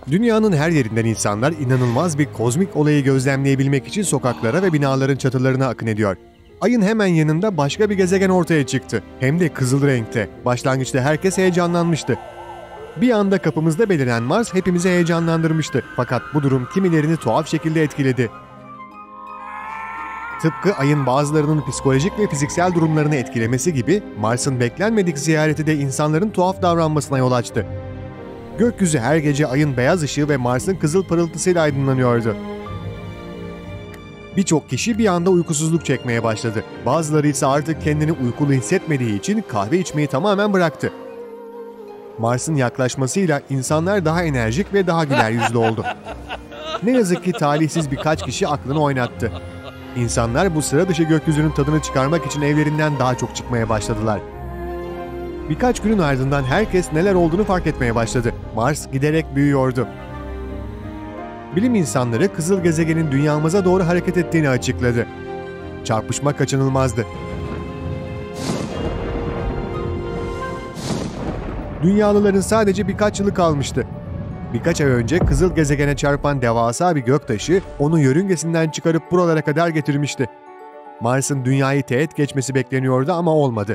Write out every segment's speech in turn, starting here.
Dünyanın her yerinden insanlar inanılmaz bir kozmik olayı gözlemleyebilmek için sokaklara ve binaların çatılarına akın ediyor. Ayın hemen yanında başka bir gezegen ortaya çıktı. Hem de kızıl renkte. Başlangıçta herkes heyecanlanmıştı. Bir anda kapımızda beliren Mars hepimizi heyecanlandırmıştı. Fakat bu durum kimilerini tuhaf şekilde etkiledi. Tıpkı ayın bazılarının psikolojik ve fiziksel durumlarını etkilemesi gibi Mars'ın beklenmedik ziyareti de insanların tuhaf davranmasına yol açtı. Gökyüzü her gece ayın beyaz ışığı ve Mars'ın kızıl parıltısıyla aydınlanıyordu. Birçok kişi bir anda uykusuzluk çekmeye başladı. Bazıları ise artık kendini uykulu hissetmediği için kahve içmeyi tamamen bıraktı. Mars'ın yaklaşmasıyla insanlar daha enerjik ve daha güler yüzlü oldu. Ne yazık ki talihsiz birkaç kişi aklını oynattı. İnsanlar bu sıra dışı gökyüzünün tadını çıkarmak için evlerinden daha çok çıkmaya başladılar. Birkaç günün ardından herkes neler olduğunu fark etmeye başladı. Mars giderek büyüyordu. Bilim insanları kızıl gezegenin dünyamıza doğru hareket ettiğini açıkladı. Çarpışma kaçınılmazdı. Dünyalıların sadece birkaç yılı kalmıştı. Birkaç ay önce kızıl gezegene çarpan devasa bir göktaşı onu yörüngesinden çıkarıp buralara kadar getirmişti. Mars'ın dünyayı teğet geçmesi bekleniyordu ama olmadı.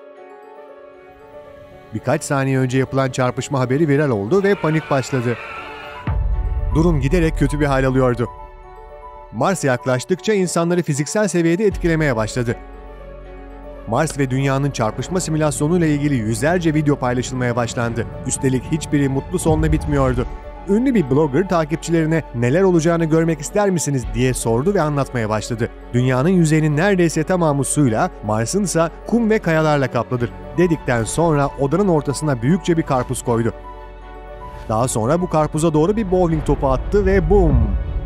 Birkaç saniye önce yapılan çarpışma haberi viral oldu ve panik başladı. Durum giderek kötü bir hal alıyordu. Mars yaklaştıkça insanları fiziksel seviyede etkilemeye başladı. Mars ve Dünya'nın çarpışma simülasyonuyla ilgili yüzlerce video paylaşılmaya başlandı. Üstelik hiçbiri mutlu sonla bitmiyordu. Ünlü bir blogger takipçilerine neler olacağını görmek ister misiniz diye sordu ve anlatmaya başladı. Dünyanın yüzeyinin neredeyse tamamı suyla, Mars'ın ise kum ve kayalarla kaplıdır dedikten sonra odanın ortasına büyükçe bir karpuz koydu. Daha sonra bu karpuza doğru bir bowling topu attı ve bum!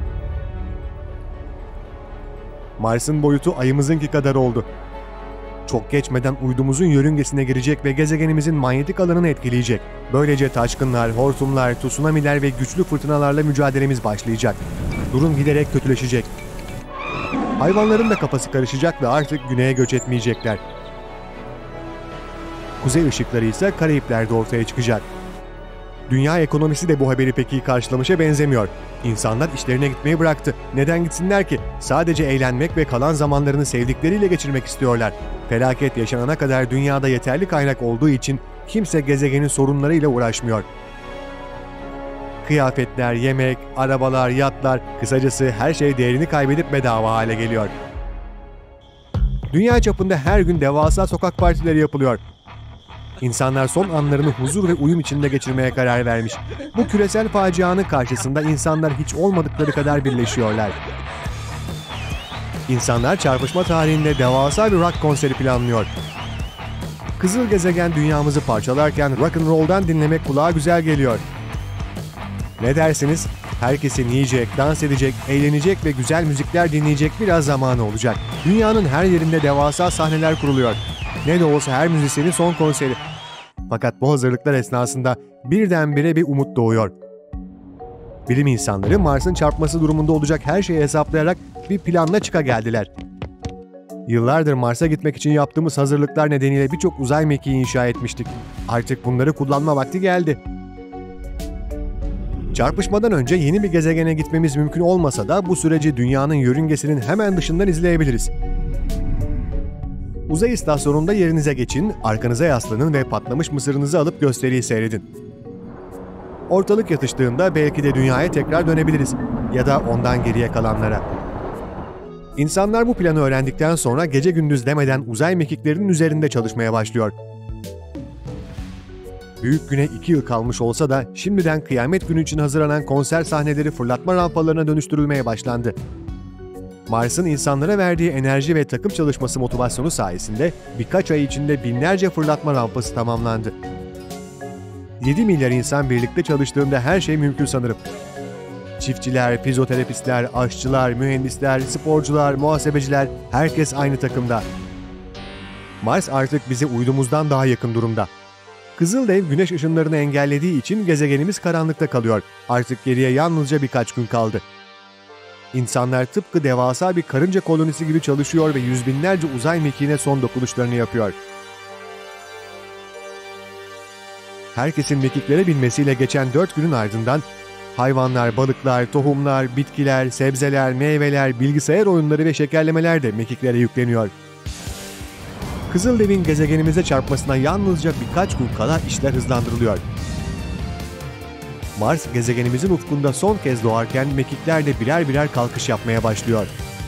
Mars'ın boyutu ayımızınki kadar oldu. Çok geçmeden uydumuzun yörüngesine girecek ve gezegenimizin manyetik alanını etkileyecek. Böylece taşkınlar, hortumlar, tsunamiler ve güçlü fırtınalarla mücadelemiz başlayacak. Durum giderek kötüleşecek. Hayvanların da kafası karışacak ve artık güneye göç etmeyecekler. Kuzey ışıkları ise Karayipler'de ortaya çıkacak. Dünya ekonomisi de bu haberi pek iyi karşılamışa benzemiyor. İnsanlar işlerine gitmeyi bıraktı. Neden gitsinler ki? Sadece eğlenmek ve kalan zamanlarını sevdikleriyle geçirmek istiyorlar. Felaket yaşanana kadar dünyada yeterli kaynak olduğu için kimse gezegenin sorunlarıyla uğraşmıyor. Kıyafetler, yemek, arabalar, yatlar, kısacası her şey değerini kaybedip bedava hale geliyor. Dünya çapında her gün devasa sokak partileri yapılıyor. İnsanlar son anlarını huzur ve uyum içinde geçirmeye karar vermiş. Bu küresel facianın karşısında insanlar hiç olmadıkları kadar birleşiyorlar. İnsanlar çarpışma tarihinde devasa bir rock konseri planlıyor. Kızıl gezegen dünyamızı parçalarken rock'n'roll'dan dinlemek kulağa güzel geliyor. Ne dersiniz? Herkesin yiyecek, dans edecek, eğlenecek ve güzel müzikler dinleyecek biraz zamanı olacak. Dünyanın her yerinde devasa sahneler kuruluyor. Ne de olsa her müzisyenin son konseri. Fakat bu hazırlıklar esnasında birdenbire bir umut doğuyor. Bilim insanları Mars'ın çarpması durumunda olacak her şeyi hesaplayarak bir planla çıkageldiler. Yıllardır Mars'a gitmek için yaptığımız hazırlıklar nedeniyle birçok uzay mekiği inşa etmiştik. Artık bunları kullanma vakti geldi. Çarpışmadan önce yeni bir gezegene gitmemiz mümkün olmasa da bu süreci dünyanın yörüngesinin hemen dışından izleyebiliriz. Uzay istasyonunda yerinize geçin, arkanıza yaslanın ve patlamış mısırınızı alıp gösteriyi seyredin. Ortalık yatıştığında belki de dünyaya tekrar dönebiliriz ya da ondan geriye kalanlara. İnsanlar bu planı öğrendikten sonra gece gündüz demeden uzay mekiklerinin üzerinde çalışmaya başlıyor. Büyük güne 2 yıl kalmış olsa da şimdiden kıyamet günü için hazırlanan konser sahneleri fırlatma rampalarına dönüştürülmeye başlandı. Mars'ın insanlara verdiği enerji ve takım çalışması motivasyonu sayesinde birkaç ay içinde binlerce fırlatma rampası tamamlandı. 7 milyar insan birlikte çalıştığında her şey mümkün sanırım. Çiftçiler, fizyoterapistler, aşçılar, mühendisler, sporcular, muhasebeciler, herkes aynı takımda. Mars artık bize uydumuzdan daha yakın durumda. Kızıldev güneş ışınlarını engellediği için gezegenimiz karanlıkta kalıyor. Artık geriye yalnızca birkaç gün kaldı. İnsanlar tıpkı devasa bir karınca kolonisi gibi çalışıyor ve yüz binlerce uzay mekiğine son dokunuşlarını yapıyor. Herkesin mekiklere binmesiyle geçen 4 günün ardından Hayvanlar, balıklar, tohumlar, bitkiler, sebzeler, meyveler, bilgisayar oyunları ve şekerlemeler de mekiklere yükleniyor. Kızıldev'in gezegenimize çarpmasına yalnızca birkaç gün kala işler hızlandırılıyor. Mars, gezegenimizin ufkunda son kez doğarken mekikler de birer birer kalkış yapmaya başlıyor.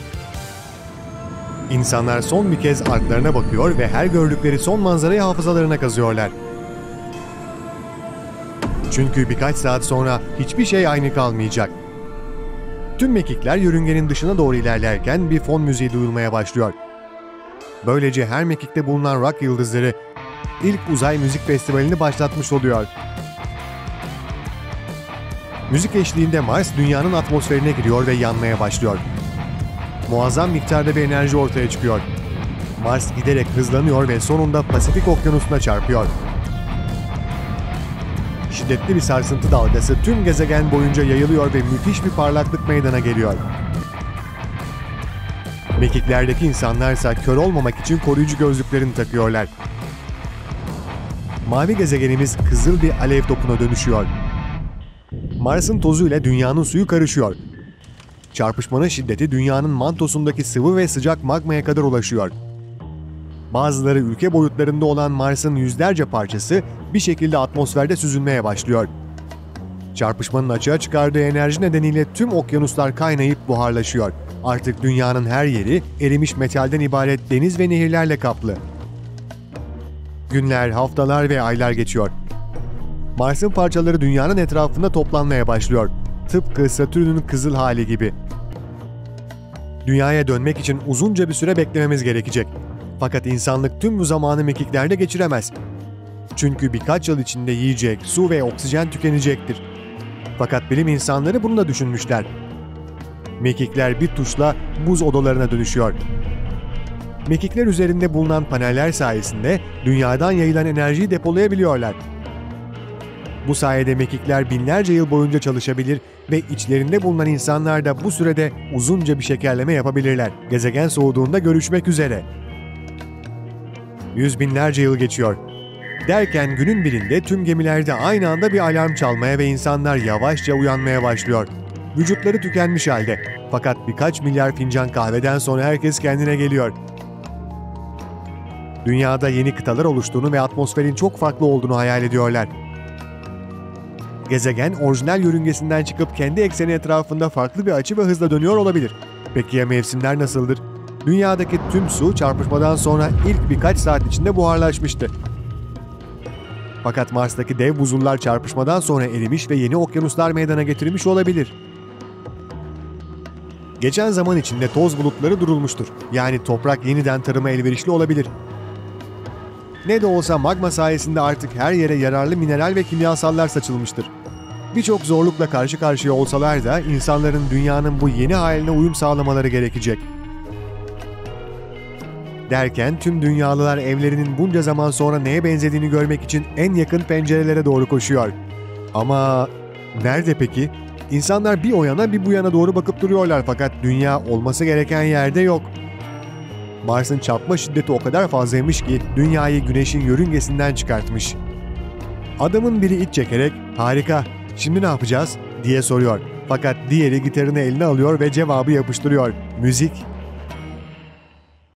İnsanlar son bir kez arklarına bakıyor ve her gördükleri son manzarayı hafızalarına kazıyorlar. Çünkü birkaç saat sonra hiçbir şey aynı kalmayacak. Tüm mekikler yörüngenin dışına doğru ilerlerken bir fon müziği duyulmaya başlıyor. Böylece her mekikte bulunan rock yıldızları ilk uzay müzik festivalini başlatmış oluyor. Müzik eşliğinde Mars dünyanın atmosferine giriyor ve yanmaya başlıyor. Muazzam miktarda bir enerji ortaya çıkıyor. Mars giderek hızlanıyor ve sonunda Pasifik Okyanusu'na çarpıyor. Şiddetli bir sarsıntı dalgası tüm gezegen boyunca yayılıyor ve müthiş bir parlaklık meydana geliyor. Mekiklerdeki insanlarsa kör olmamak için koruyucu gözlüklerini takıyorlar. Mavi gezegenimiz kızıl bir alev topuna dönüşüyor. Mars'ın tozuyla dünyanın suyu karışıyor. Çarpışmanın şiddeti dünyanın mantosundaki sıvı ve sıcak magmaya kadar ulaşıyor. Bazıları ülke boyutlarında olan Mars'ın yüzlerce parçası bir şekilde atmosferde süzülmeye başlıyor. Çarpışmanın açığa çıkardığı enerji nedeniyle tüm okyanuslar kaynayıp buharlaşıyor. Artık dünyanın her yeri erimiş metalden ibaret deniz ve nehirlerle kaplı. Günler, haftalar ve aylar geçiyor. Mars'ın parçaları dünyanın etrafında toplanmaya başlıyor. Tıpkı Satürn'ün kızıl hali gibi. Dünyaya dönmek için uzunca bir süre beklememiz gerekecek. Fakat insanlık tüm bu zamanı mekiklerde geçiremez. Çünkü birkaç yıl içinde yiyecek, su ve oksijen tükenecektir. Fakat bilim insanları bunu da düşünmüşler. Mekikler bir tuşla buz odalarına dönüşüyor. Mekikler üzerinde bulunan paneller sayesinde dünyadan yayılan enerjiyi depolayabiliyorlar. Bu sayede mekikler binlerce yıl boyunca çalışabilir ve içlerinde bulunan insanlar da bu sürede uzunca bir şekerleme yapabilirler. Gezegen soğuduğunda görüşmek üzere. Yüz binlerce yıl geçiyor. Derken günün birinde tüm gemilerde aynı anda bir alarm çalmaya ve insanlar yavaşça uyanmaya başlıyor. Vücutları tükenmiş halde. Fakat birkaç milyar fincan kahveden sonra herkes kendine geliyor. Dünyada yeni kıtalar oluştuğunu ve atmosferin çok farklı olduğunu hayal ediyorlar. Gezegen orijinal yörüngesinden çıkıp kendi ekseni etrafında farklı bir açı ve hızla dönüyor olabilir. Peki ya mevsimler nasıldır? Dünyadaki tüm su çarpışmadan sonra ilk birkaç saat içinde buharlaşmıştı. Fakat Mars'taki dev buzullar çarpışmadan sonra erimiş ve yeni okyanuslar meydana getirmiş olabilir. Geçen zaman içinde toz bulutları durulmuştur. Yani toprak yeniden tarıma elverişli olabilir. Ne de olsa magma sayesinde artık her yere yararlı mineral ve kimyasallar saçılmıştır. Birçok zorlukla karşı karşıya olsalar da insanların dünyanın bu yeni haline uyum sağlamaları gerekecek. Derken tüm dünyalılar evlerinin bunca zaman sonra neye benzediğini görmek için en yakın pencerelere doğru koşuyor. Ama nerede peki? İnsanlar bir o yana bir bu yana doğru bakıp duruyorlar fakat dünya olması gereken yerde yok. Mars'ın çarpma şiddeti o kadar fazlaymış ki dünyayı güneşin yörüngesinden çıkartmış. Adamın biri iç çekerek "Harika, şimdi ne yapacağız?" diye soruyor. Fakat diğeri gitarını eline alıyor ve cevabı yapıştırıyor. Müzik.